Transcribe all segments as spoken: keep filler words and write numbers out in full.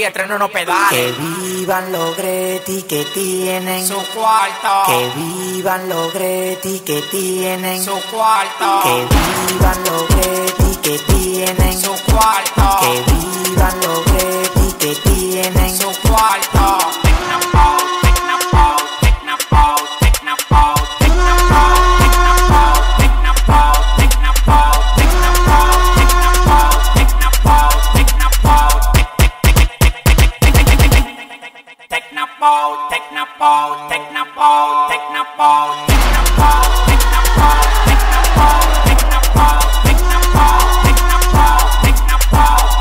día estreno unos pedales. Que vivan los Gretti que tienen Su cuarto. Que vivan los Gretti que tienen Su cuarto. Que vivan los Gretti que tienen Su cuarto. Que vivan los Gretti que tienen Su cuarto. Technopole, Technopole, Technopole, Technopole, Technopole, Technopole, Technopole, Technopole, Technopole, Technopole,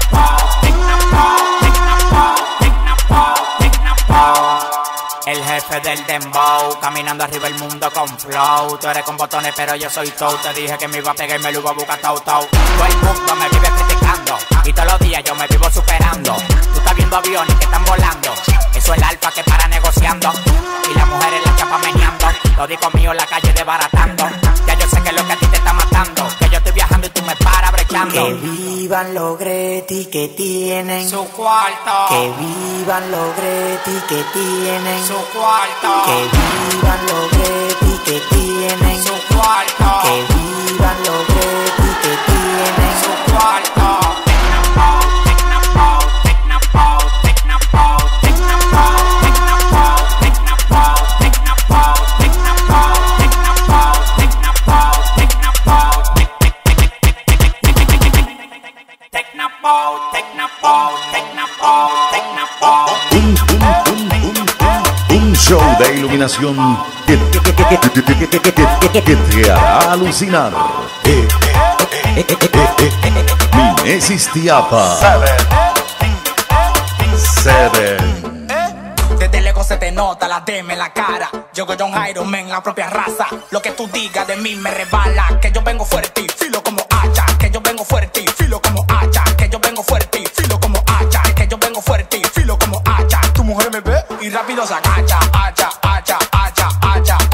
Technopole, Technopole. El jefe del dembow, caminando arriba el mundo con flow. Tú eres con botones, pero yo soy toe. Te dije que me iba a pegar y me lo iba a buscar tau tau. Todo el mundo me vive criticando y todos los días yo me vivo superando. Tú estás viendo aviones que están volando. Eso es el alfa que para negociando y las mujeres la chapa meneando. Los discos míos en la calle desbaratando. Ya yo sé que es lo que a ti te está matando. Que yo estoy viajando y tú me paras brechando. Que vivan los Gretti que tienen Su cuarto. Que vivan los Gretti que tienen Su cuarto. Que vivan los Gretti que tienen Su cuarto. Que vivan los Gretti que tienen Su cuarto. Un show de iluminación que, que, que, que, que, que, que, que, que te hará alucinar. Eh, eh, eh, eh, eh, eh. Minesis Tiapa. Seven. Desde lejos se te nota la deme en la cara. Yo soy John Iron Man, la propia raza. Lo que tú digas de mí me rebala. Que yo vengo fuerte y filo como